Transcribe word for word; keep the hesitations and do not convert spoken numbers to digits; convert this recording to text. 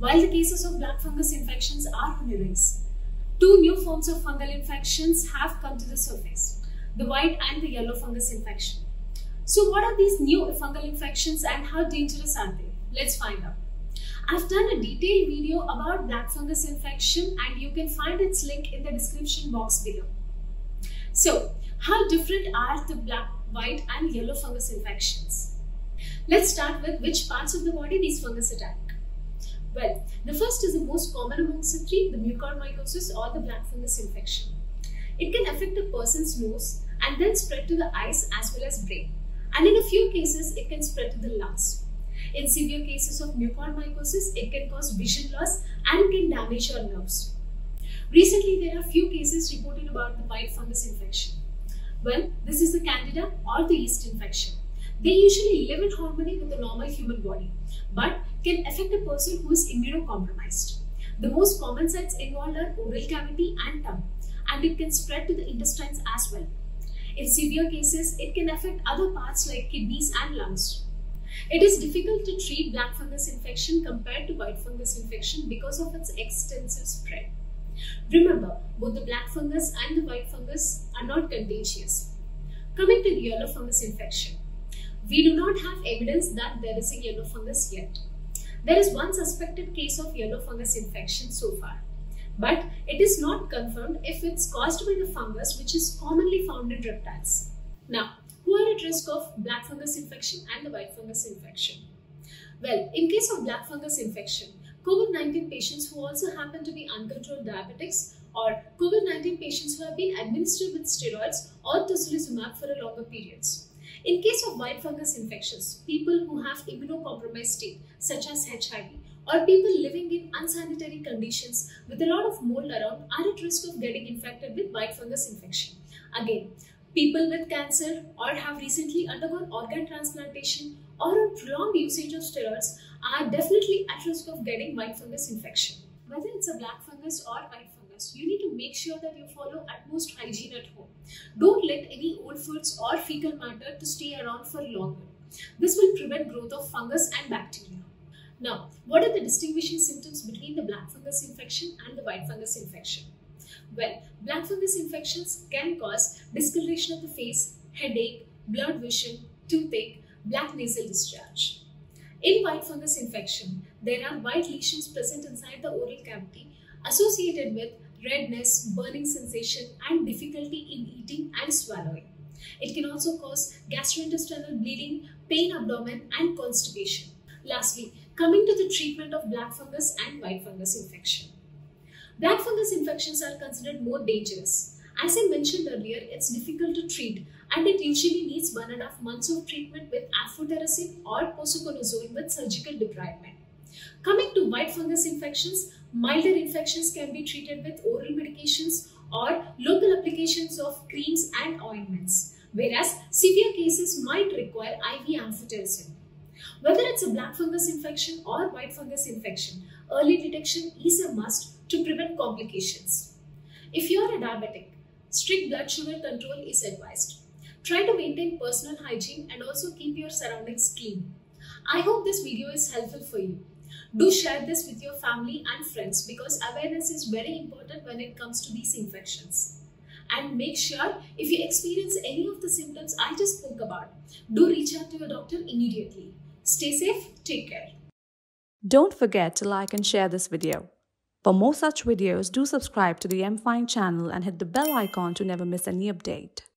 while the cases of black fungus infections are on the rise. Two new forms of fungal infections have come to the surface, the white and the yellow fungus infection. So what are these new fungal infections and how dangerous are they? Let's find out. I've done a detailed video about black fungus infection and you can find its link in the description box below. So, how different are the black, white and yellow fungus infections? Let's start with which parts of the body these fungus attack. Well, the first is the most common amongst the three, the mucormycosis or the black fungus infection. It can affect a person's nose and then spread to the eyes as well as brain. And in a few cases, it can spread to the lungs. In severe cases of mucormycosis, it can cause vision loss and can damage your nerves. Recently, there are few cases reported about the white fungus infection. Well, this is the candida or the yeast infection. They usually live in harmony with the normal human body, but can affect a person who is immunocompromised. The most common sites involved are oral cavity and tongue, and it can spread to the intestines as well. In severe cases, it can affect other parts like kidneys and lungs. It is difficult to treat black fungus infection compared to white fungus infection because of its extensive spread. Remember, both the black fungus and the white fungus are not contagious. Coming to the yellow fungus infection, we do not have evidence that there is a yellow fungus yet. There is one suspected case of yellow fungus infection so far, but it is not confirmed if it's caused by the fungus which is commonly found in reptiles. Now, who are at risk of black fungus infection and the white fungus infection? Well, in case of black fungus infection, COVID nineteen patients who also happen to be uncontrolled diabetics or COVID nineteen patients who have been administered with steroids or tocilizumab for a longer periods. In case of white fungus infections, people who have immunocompromised state such as H I V or people living in unsanitary conditions with a lot of mold around are at risk of getting infected with white fungus infection. Again, people with cancer or have recently undergone organ transplantation or on prolonged usage of steroids are definitely at risk of getting white fungus infection. Whether it's a black fungus or white fungus, you need to make sure that you follow utmost hygiene at home. Don't let any old foods or fecal matter to stay around for longer. This will prevent growth of fungus and bacteria. Now, what are the distinguishing symptoms between the black fungus infection and the white fungus infection? Well, black fungus infections can cause discoloration of the face, headache, blurred vision, toothache, black nasal discharge. In white fungus infection, there are white lesions present inside the oral cavity associated with redness, burning sensation, and difficulty in eating and swallowing. It can also cause gastrointestinal bleeding, pain abdomen, and constipation. Lastly, coming to the treatment of black fungus and white fungus infection. Black fungus infections are considered more dangerous. As I mentioned earlier, it's difficult to treat and it usually needs one and a half months of treatment with amphotericin or posaconazole with surgical debridement. Coming to white fungus infections, milder infections can be treated with oral medications or local applications of creams and ointments, whereas severe cases might require I V amphotericin. Whether it's a black fungus infection or white fungus infection, early detection is a must to prevent complications. If you are a diabetic, strict blood sugar control is advised. Try to maintain personal hygiene and also keep your surroundings clean. I hope this video is helpful for you. Do share this with your family and friends because awareness is very important when it comes to these infections. And make sure if you experience any of the symptoms I just spoke about, do reach out to your doctor immediately. Stay safe, take care. Don't forget to like and share this video. For more such videos, do subscribe to the M Fine channel and hit the bell icon to never miss any update.